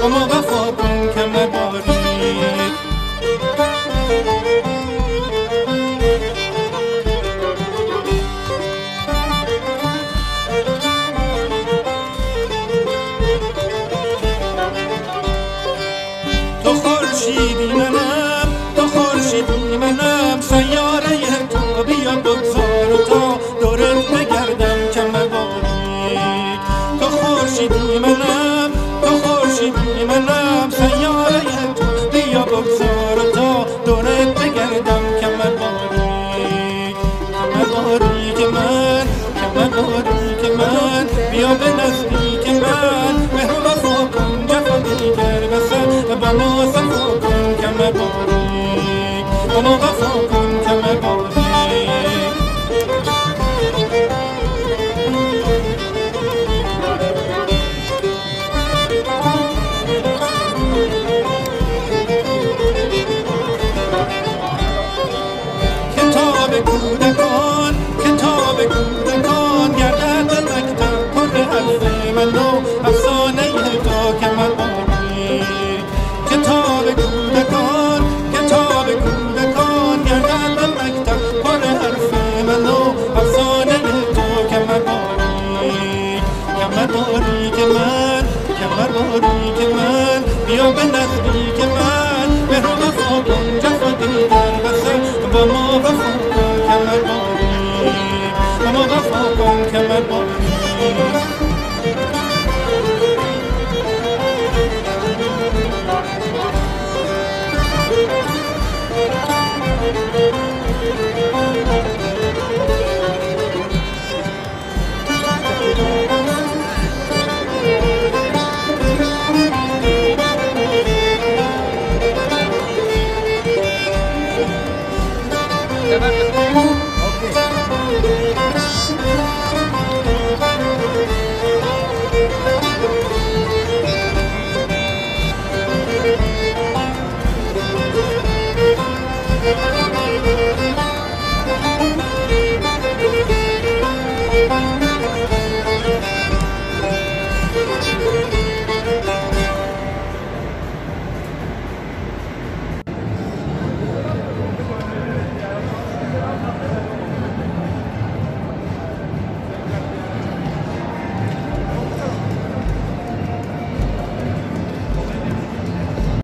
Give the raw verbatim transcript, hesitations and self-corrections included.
اما وفا کن کمر باریک. تو خورشیدی منم، تو خورشیدی منم، سیاره تو بیا بگذار و تا دورت بگردم کمر باریک. تو خورشیدی منم، تو خورشیدی منم، سیاره تو بیا بگذار و تا دورت بگردم کمر باریک. کمر باریک من، کمر باریک من، بیا به نزدیک من، مهر و وفا کن جفا دیگر بسر با ما صفا کن کمر باریک، با ما وفا کن کمر باریک. کتاب کودکان، کتاب کودکان، گردد به مکتب پر حرف من و افسانه تا کمر باریک. کتاب کودکان، کتاب کودکان، گردد به مکتب پر حرف من و افسانه تا کمر باریک. کمر باریک من، کمر باریک من، بیا به نزدیک من، مهر و وفا کن